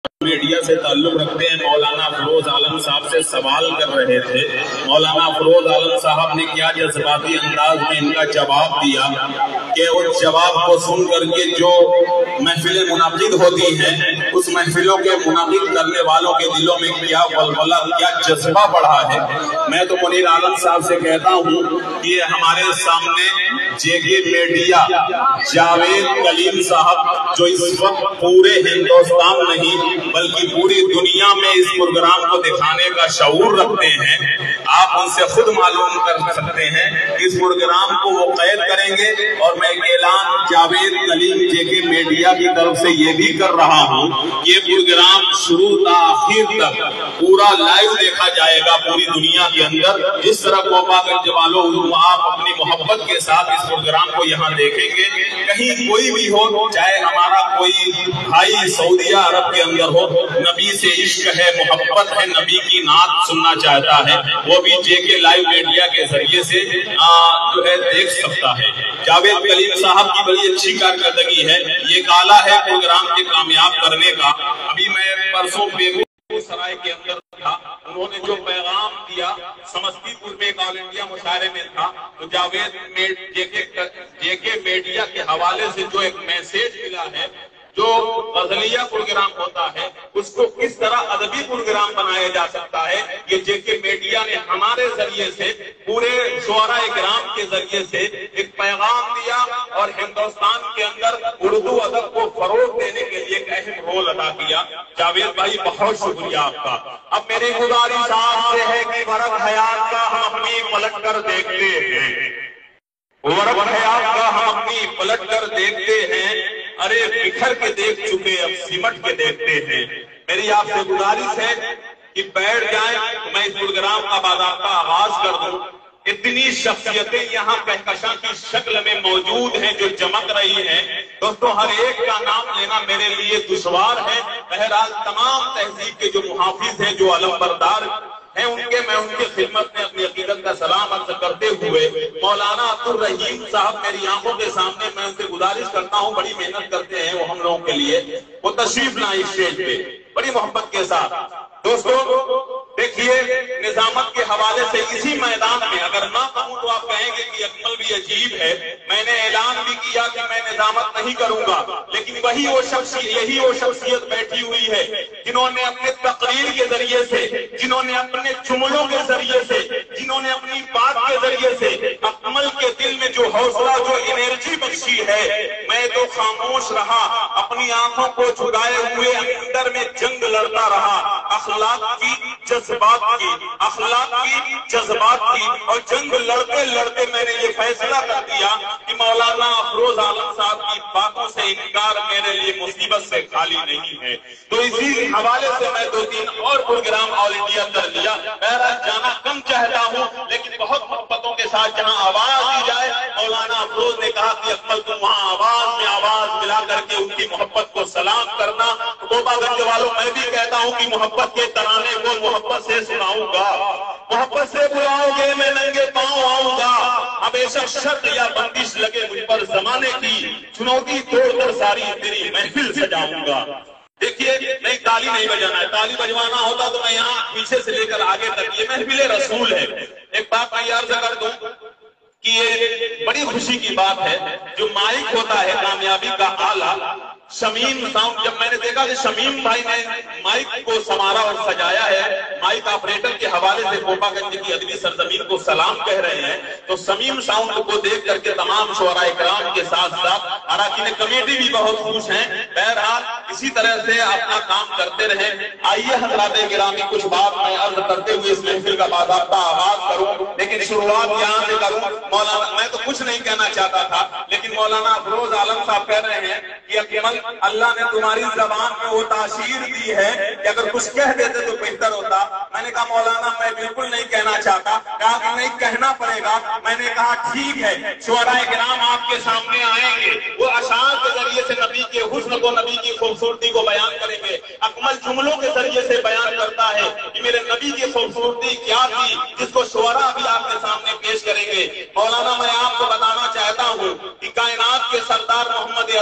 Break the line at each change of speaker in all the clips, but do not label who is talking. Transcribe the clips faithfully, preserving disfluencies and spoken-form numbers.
Media سے تعلق رکھتے ہیں مولانا افروز عالم صاحب سے سوال کر رہے تھے. مولانا افروز عالم صاحب نے کیا جذباتی انداز میں ان کا جواب دیا کہ اس جواب کو سن کر کے جو محفلیں منعقد ہوتی ہیں اس محفلوں کے منعقد کرنے والوں کے دلوں میں کیا ولولہ کیا جذبہ بڑھا ہے. میں تو منیر عالم صاحب سے کہتا ہوں کہ ہمارے سامنے جے کے میڈیا جاوید کلیم صاحب جو اس وقت پورے ہندوستان نہیں بلکہ پوری دنیا میں اس پروگرام کو دکھانے کا شعور رکھتے ہیں, آپ ان سے خود معلوم کر سکتے ہیں کہ اس پروگرام کو وہ قید کریں گے. اور میں اعلان جاوید کلیم جے کے میڈیا کی طرف سے یہ بھی کر رہا ہوں, یہ پروگرام شروع تا آخر تک پورا لائیو دیکھا جائے گا پوری دنیا کے اندر. جس طرح کوپا گنج والوں آپ اپنی محبت کے ساتھ اس پروگرام کو یہاں دیکھیں گے, کہیں کوئی بھی ہو, چاہے ہمارا کوئی بھائی سعودیہ عرب کے اندر ہو, نبی سے عشق ہے, محبت ہے, نبی کی نعت سننا چاہتا ہے, وہ بھی جے کے لائیو میڈیا کے ذریعے سے جو ہے دیکھ سکتا ہے. جاوید کلیم صاحب کی بڑی اچھی کارکردگی ہے, یہ کالا ہے پروگرام کے کامیاب کرنے کا. ابھی میں پرسوں بیگو سرائے کے اندر تھا, انہوں نے جو پیغام دیا سمستی پور میں ایک آل انڈیا مشاعرے میں تھا, تو جاوید جے کے میڈیا کے حوالے سے جو ایک میسیج ملا ہے, جو غزلیہ پروگرام ہوتا ہے اس کو کس طرح ادبی پروگرام بنایا جا سکتا ہے, یہ جے کے میڈیا نے ہمارے ذریعے سے پورے شعراء کرام کے ذریعے سے ایک پیغام دیا اور ہندوستان کے اندر اردو ادب کو فروغ دینے کے لیے ایک اہم رول ادا کیا. جاوید بھائی بہت شکریہ آپ کا. اب میری گزارش آپ سے ہے کہ ورق حیات کا ہم اپنی پلٹ کر دیکھتے ہیں, ورق حیات کا ہم اپنی پلٹ کر دیکھتے ہیں, ارے بکھر کے دیکھ چکے اب سمٹ کے دیکھتے ہیں. میری آپ سے گزارش ہے کہ بیٹھ جائیں تو میں اس پروگرام کا باضابطہ آغاز کر دوں. اتنی شخصیتیں یہاں کہکشاں کی شکل میں موجود ہیں جو چمک رہی ہیں. دوستو ہر ایک کا نام لینا میرے لیے دشوار ہے. بہرحال تمام تہذیب کے جو محافظ ہیں, جو علم بردار ہیں, ان کے میں ان کی خدمت میں اپنی عقیدت کا سلام عرض کرتے ہوئے مولانا عبدالرحیم صاحب میری آنکھوں کے سامنے, میں ان سے گزارش کرتا ہوں, بڑی محنت کرتے ہیں وہ ہم لوگوں کے لیے, وہ تشریف لائیں اسٹیج پہ بڑی محبت کے ساتھ. دوستو دیکھیے نظامت کے حوالے سے اسی میدان میں اگر نہ کہوں تو آپ کہیں گے کہ اکمل بھی عجیب ہے. میں نے اعلان بھی کیا کہ میں نظامت نہیں کروں گا, لیکن وہی وہ شخصیت یہی وہ شخصیت بیٹھی ہوئی ہے جنہوں نے اپنے تقریر کے ذریعے سے, جنہوں نے اپنے جملوں کے ذریعے سے, جنہوں نے اپنی بات کے ذریعے سے اکمل کے دل میں جو حوصلہ, جو انرجی بخشی ہے. میں تو خاموش رہا, اپنی آنکھوں کو جھکائے ہوئے اندر میں جنگ لڑتا رہا, اخلاق کی, جذبات کی, اخلاق کی, جذبات کی, اور جنگ لڑتے لڑتے میں نے یہ فیصلہ کر دیا کہ مولانا افروز عالم صاحب کی باتوں سے انکار میرے لیے مصیبت سے خالی نہیں ہے. تو اسی حوالے سے میں دو تین اور پروگرام آل انڈیا کر لیا. بہرحال جانا کم چاہتا ہوں لیکن بہت محبتوں کے ساتھ جہاں آواز دی جائے. مولانا افروز نے کہا کہ اکمل تم وہاں آواز میں آواز ملا کر کے ان کی محبت کو سلام کرنا. کوپا گنج والوں میں بھی کہتا ہوں کہ محبت کے ترانے کو محبت سے سناؤں گا, محبت سے بلاؤ گے میں ننگے پاؤں آؤں گا. ہمیشہ شرط یا بندش لگے مجھ پر زمانے کی, چنوتی توڑ کر ساری تیری محفل سجاؤں گا. دیکھیے نہیں تالی نہیں بجانا ہے, تالی بجوانا ہوتا تو میں یہاں پیچھے سے لے کر آگے تک, یہ محفل رسول ہے. ایک بات میں عرض کر دوں کہ یہ بڑی خوشی کی بات ہے, جو مائک ہوتا ہے کامیابی کا آلہ, شمیم ساؤنڈ, جب میں نے دیکھا کہ شمیم بھائی نے مائک کو سنوارا اور سجایا ہے, مائک آپریٹر کے حوالے سے کوپا گنج کی ادبی سرزمین کو سلام کہہ رہے ہیں, تو شمیم ساؤنڈ کو دیکھ کر کے تمام شعراء کرام کے ساتھ ساتھ اراکین کمیٹی بھی بہت خوش ہیں. بہرحال اسی طرح سے اپنا کام کرتے رہیں. آئیے حضرات گرامی کچھ بات میں عرض کرتے ہوئے اس محفل کا باضابطہ آغاز کروں, لیکن شروعات یہاں سے کروں. مولانا میں تو کچھ نہیں کہنا چاہتا تھا, لیکن مولانا افروز عالم صاحب کہہ رہے ہیں کہ اکمل اللہ نے تمہاری زبان میں وہ تاثیر دی ہے کہ اگر کچھ کہہ دیتے تو بہتر ہوتا. میں نے کہا مولانا میں بالکل نہیں کہنا چاہتا. کہا کہ نہیں کہنا پڑے گا. میں نے کہا ٹھیک ہے, شعراء کرام آپ کے سامنے آئیں گے, وہ اشعار کے ذریعے سے نبی کے حسن کو, نبی کی خوبصورتی کو بیان کریں گے. اکمل جملوں کے ذریعے سے بیان کرتا ہے کہ میرے نبی کی خوبصورتی کیا تھی, جس کو شعراء بھی آپ کے سامنے پیش کریں گے. مولانا میں آپ کو بتانا چاہتا ہوں کہ کائنات کے سردار محمد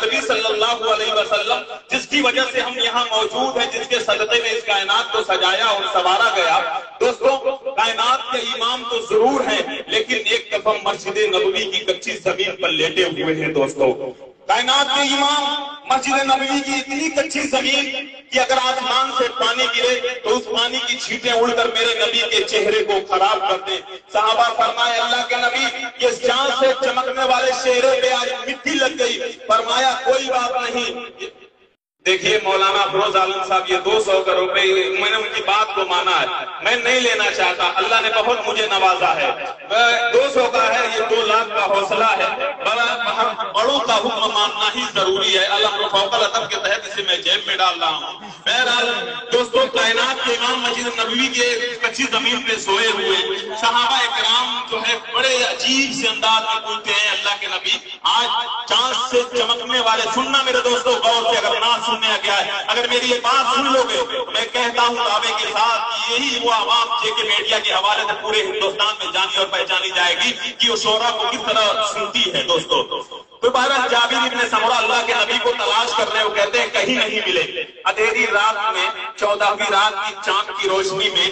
عربی صلی اللہ علیہ وسلم جس کی وجہ سے ہم یہاں موجود ہیں، جس کے صدقے میں اس کائنات کو سجایا اور سنوارا گیا۔ دوستوں، کائنات کے امام تو ضرور ہیں، لیکن ایک دفعہ مسجد نبوی کی کچی زمین پر لیٹے ہوئے ہیں۔ دوستوں، کائنات کے امام مسجد نبوی کی اتنی کچی زمین کہ اگر آسمان سے پانی گرے تو اس پانی کی چھینٹیں اڑ کر میرے نبی کے چہرے کو خراب کر دیں۔ صحابہ فرمائے اللہ کے نبی یہ چاند سے چمکنے والے چہرے پہ آج مٹی لگ گئی۔ فرمایا کوئی بات نہیں۔ دیکھیے مولانا افروز عالم صاحب یہ دو سو کا روپے میں نے ان کی بات کو مانا ہے، میں نہیں لینا چاہتا، اللہ نے بہت مجھے نوازا ہے، دو سو کا ہے، یہ دو لاکھ کا حوصلہ ہے، بڑوں کا حکم ماننا ہی ضروری ہے۔ الامر فوق العدد کے تحت اسے میں جیب میں ڈال رہا ہوں۔ بہرحال دوستوں، کائنات کے امام مسجد نبوی کے کچی زمین پہ سوئے ہوئے صحابہ اکرام جو ہے بڑے عجیب سے انداز میں پوچھتے ہیں اللہ کے نبی آج چاند سے چمکنے والے، سننا میرے دوستوں غور سے، اگر نہ سننے گیا ہے، اگر میری یہ بات سن لو گے تو میں کہتا ہوں دعوے کے ساتھ یہی وہ عوام جے کے میڈیا کے حوالے سے پورے ہندوستان میں جانی اور پہچانی جائے گی کہ وہ شورا کو کس طرح سنتی ہے۔ دوستوں، تو بہرحال جابر ابن سمرہ اللہ کے نبی کو تلاش کر رہے ہیں، وہ کہتے ہیں کہیں نہیں ملے۔ اندھیری رات میں چودہویں رات کی چاند کی روشنی میں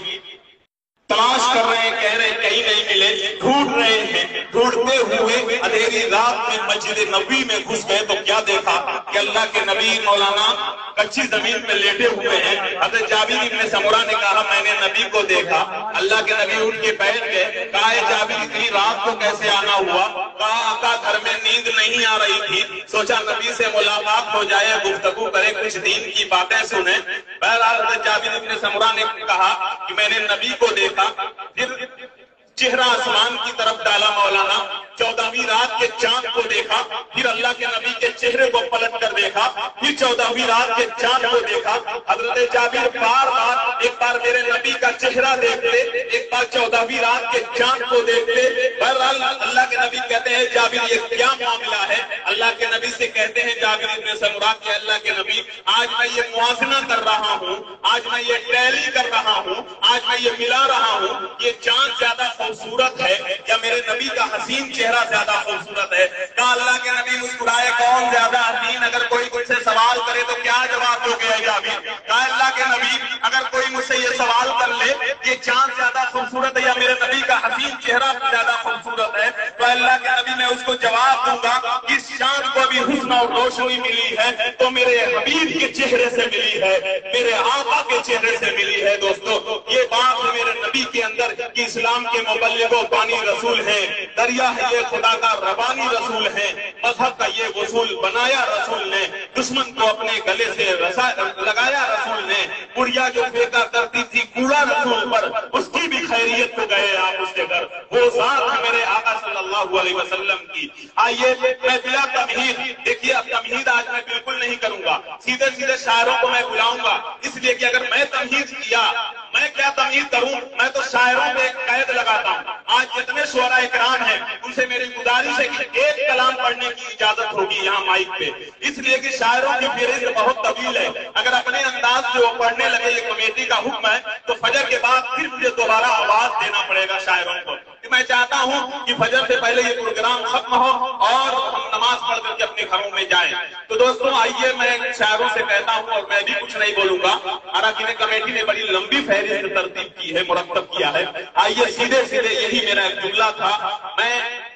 تلاش کر رہے ہیں، کہہ رہے ہیں کہیں نہیں ملے، ڈھونڈ رہے ہیں، ڈھونڈتے ہوئے اندھیری رات میں مسجد نبوی میں گھس گئے تو کیا دیکھا کہ اللہ کے نبی مولانا کچی زمین میں لیٹے ہوئے ہیں۔ حضرت جابر ابن سمرہ نے کہا میں نے نبی کو دیکھا۔ اللہ کے نبی اٹھ کے بیٹھ گئے، کہا اے جابر اتنی رات کو کیسے آنا ہوا؟ کہا آقا گھر میں نیند نہیں آ رہی تھی، سوچا نبی سے ملاقات ہو جائے، گفتگو کرے، کچھ دین کی باتیں سنیں۔ بہرحال حضرت جابر ابن سمرہ نے کہا کہ میں نے نبی کو دیکھا، پھر چہرہ آسمان کی طرف ڈالا مولانا، چودہویں رات کے چاند کو دیکھا، پھر اللہ کے نبی کے چہرے کو پلٹ کر دیکھا، پھر چودہویں رات کے چاند کو دیکھا۔ حضرت جابر بار بار ایک بار میرے نبی کا چہرہ دیکھتے، ایک بار چودہویں رات کے چاند کو دیکھتے۔ بہرحال اللہ کے نبی کہتے ہیں جابر یہ کیا معاملہ ہے؟ اللہ کے نبی سے کہتے ہیں جابر ابن سمرہ کہ اللہ کے نبی آج میں یہ موازنہ کر رہا ہوں، آج میں یہ ٹیلی کر رہا ہوں، آج میں یہ ملا رہا ہوں، یہ چاند زیادہ خوبصورت ہے یا میرے نبی کا حسین چہرہ زیادہ خوبصورت ہے؟ کہا اللہ کے نبی مسکرائے کون زیادہ حسین؟ اگر کوئی مجھ سے سوال کرے تو کیا جواب دو گے جابر؟ کہا اللہ کے نبی اگر کوئی مجھ سے یہ سوال کر لے یہ چاند زیادہ خوبصورت ہے یا میرے نبی کا حسین چہرہ زیادہ خوبصورت ہے تو اللہ کے نبی میں اس کو جواب دوں گا اس چاند کو بھی حسن اور روشنی ملی ہے تو میرے حبیب کے چہرے سے ملی ہے، میرے آقا کے چہرے سے ملی ہے۔ دوستو یہ بات ہے میرے نبی کے اندر کہ اسلام کے مبلغ و بانی رسول ہیں، دریا ہے یہ خدا کا ربانی رسول ہیں، مذہب کا یہ وصول بنایا رسول نے، دشمن کو اپنے گلے سے لگایا رسول نے، بڑھیا جو پھینکا کرتی تھی کوڑا رسول پر اس کی بھی خیریت کو گئے آپ اس کے گھر، وہ ذات ہے میرے آقا صلی اللہ علیہ وسلم کی۔ آئیے میں بلا تمہید، دیکھیے اب تمہید آج میں بالکل نہیں کروں گا، سیدھے سیدھے شاعروں کو میں بلاؤں گا، اس لیے کہ اگر میں تمہید کیا میں کیا تمہید کروں، میں تو شاعروں پہ ایک قید لگاتا ہوں۔ آج جتنے شعراء اکرام ہیں ان سے میری گزارش ہے کہ ایک کلام پڑھنے کی اجازت ہوگی یہاں مائک پہ، اس لیے کہ شاعروں کی فہرست بہت طویل ہے، اگر اپنے انداز سے وہ پڑھنے لگے، یہ کمیٹی کا حکم ہے تو فجر کے بعد پھر مجھے دوبارہ آواز دینا پڑے گا شاعروں کو۔ میں چاہتا ہوں کہ فجر سے پہلے یہ پروگرام ختم ہو اور ہم نماز پڑھ کر کے اپنے گھروں میں جائیں۔ تو دوستوں آئیے میں شاعروں سے کہتا ہوں اور میں بھی کچھ نہیں بولوں گا، اراکین کمیٹی نے بڑی لمبی فہرست ترتیب کی ہے، مرتب کیا ہے، آئیے سیدھے سیدھے یہی میرا ایک جملہ تھا، میں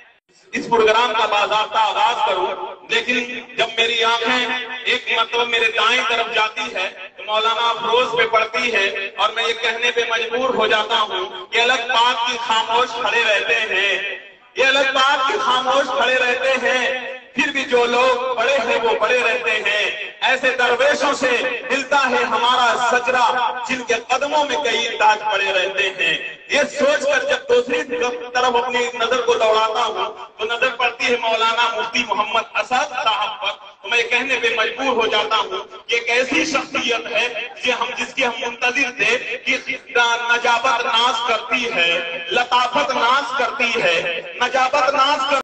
اس پروگرام کا باضابطہ آغاز کروں، لیکن جب میری آنکھیں ایک مطلب میرے دائیں طرف جاتی ہے تو مولانا افروز پہ پڑتی ہے اور میں یہ کہنے پہ مجبور ہو جاتا ہوں کہ الگ بات کی خاموش کھڑے رہتے ہیں، یہ الگ بات کی خاموش کھڑے رہتے ہیں، پھر بھی جو لوگ بڑے ہیں وہ بڑے رہتے ہیں، ایسے درویشوں سے ملتا ہے ہمارا سجرہ جن کے قدموں میں کئی تاج پڑے رہتے ہیں۔ یہ سوچ کر جب دوسری طرف اپنی نظر کو دوڑاتا ہوں تو نظر پڑتی ہے مولانا مفتی محمد اسد صاحب پر، تو میں کہنے پہ مجبور ہو جاتا ہوں کہ ایک ایسی شخصیت ہے جس کی ہم منتظر تھے کہ نجابت ناز کرتی ہے، لطافت ناز کرتی ہے، نجابت ناز